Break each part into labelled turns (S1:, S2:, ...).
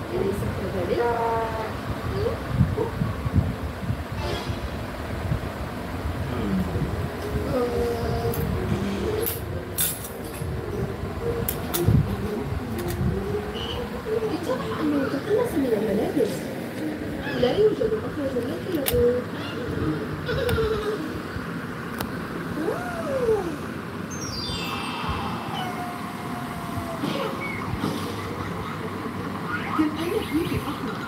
S1: أليس كذلك؟ اتضح أنه تخلص من الملابس. لا يوجد مخرج لك له. كم أين بيبي أحمر؟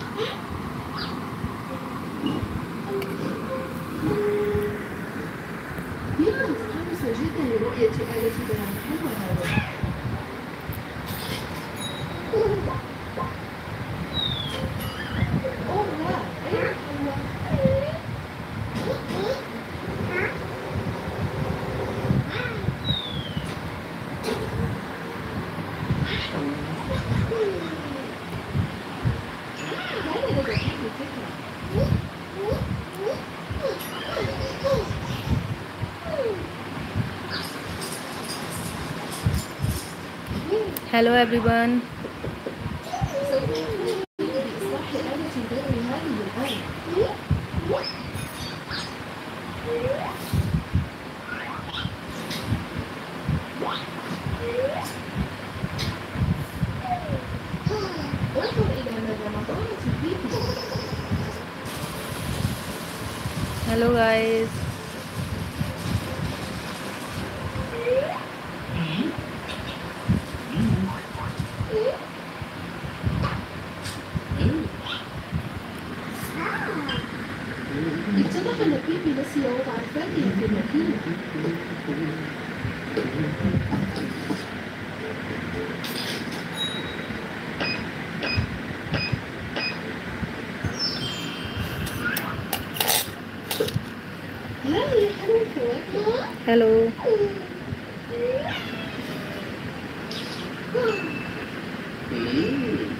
S1: بيبي متحمسة جدا لرؤية آلة بيان الحلوى هذا. أوه لا، أين الحلوى؟ كان لدى بيبي فكرة.
S2: Hello everyone.
S1: سوف نقوم بإصلاح آلة البيان هذه الآن. انظر إلى مدى نضارة بيبي.
S2: Hello guys.
S1: اتضح أن بيبي نسي وضع الفاكهة في الماكينة. هذه حلوى الفواكه.
S2: Hello.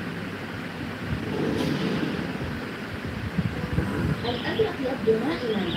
S1: الأزرق يبدو رائعا.